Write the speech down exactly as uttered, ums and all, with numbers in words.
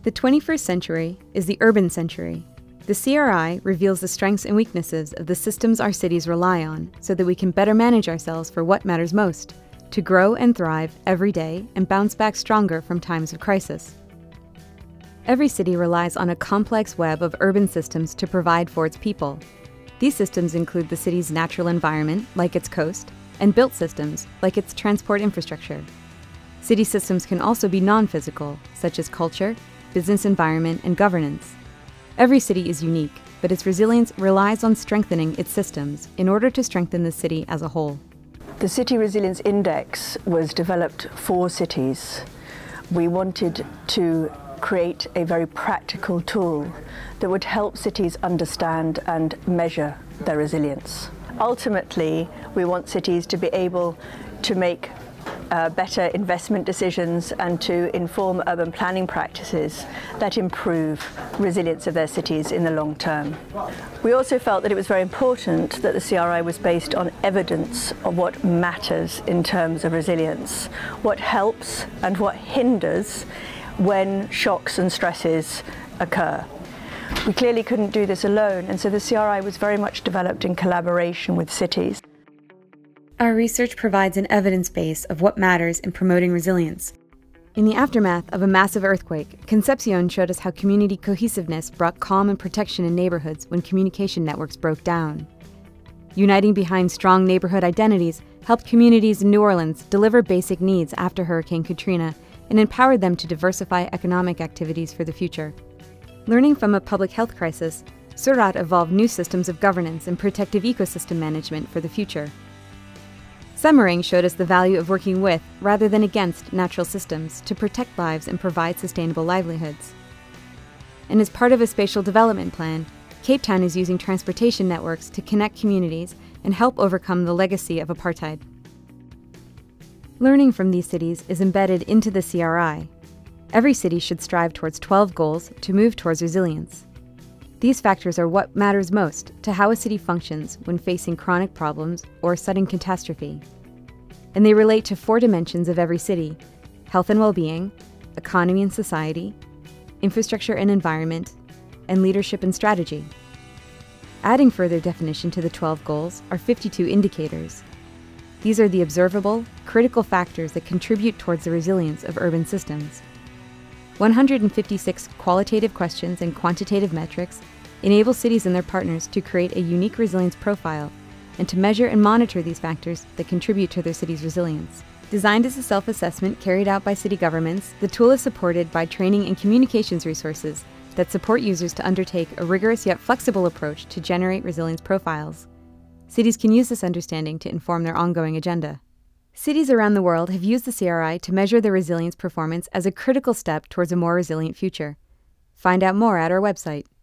The twenty-first century is the urban century. The C R I reveals the strengths and weaknesses of the systems our cities rely on so that we can better manage ourselves for what matters most, to grow and thrive every day and bounce back stronger from times of crisis. Every city relies on a complex web of urban systems to provide for its people. These systems include the city's natural environment, like its coast, and built systems, like its transport infrastructure. City systems can also be non-physical, such as culture, business environment, and governance. Every city is unique, but its resilience relies on strengthening its systems in order to strengthen the city as a whole. The City Resilience Index was developed for cities. We wanted to create a very practical tool that would help cities understand and measure their resilience. Ultimately, we want cities to be able to make uh, better investment decisions and to inform urban planning practices that improve resilience of their cities in the long term. We also felt that it was very important that the C R I was based on evidence of what matters in terms of resilience, what helps and what hinders when shocks and stresses occur. We clearly couldn't do this alone, and so the C R I was very much developed in collaboration with cities. Our research provides an evidence base of what matters in promoting resilience. In the aftermath of a massive earthquake, Concepcion showed us how community cohesiveness brought calm and protection in neighborhoods when communication networks broke down. Uniting behind strong neighborhood identities helped communities in New Orleans deliver basic needs after Hurricane Katrina and empowered them to diversify economic activities for the future. Learning from a public health crisis, Surat evolved new systems of governance and protective ecosystem management for the future. Semmering showed us the value of working with, rather than against, natural systems to protect lives and provide sustainable livelihoods. And as part of a spatial development plan, Cape Town is using transportation networks to connect communities and help overcome the legacy of apartheid. Learning from these cities is embedded into the C R I. Every city should strive towards twelve goals to move towards resilience. These factors are what matters most to how a city functions when facing chronic problems or sudden catastrophe. And they relate to four dimensions of every city: health and well-being, economy and society, infrastructure and environment, and leadership and strategy. Adding further definition to the twelve goals are fifty-two indicators. These are the observable, critical factors that contribute towards the resilience of urban systems. one hundred fifty-six qualitative questions and quantitative metrics enable cities and their partners to create a unique resilience profile and to measure and monitor these factors that contribute to their city's resilience. Designed as a self-assessment carried out by city governments, the tool is supported by training and communications resources that support users to undertake a rigorous yet flexible approach to generate resilience profiles. Cities can use this understanding to inform their ongoing agenda. Cities around the world have used the C R I to measure their resilience performance as a critical step towards a more resilient future. Find out more at our website.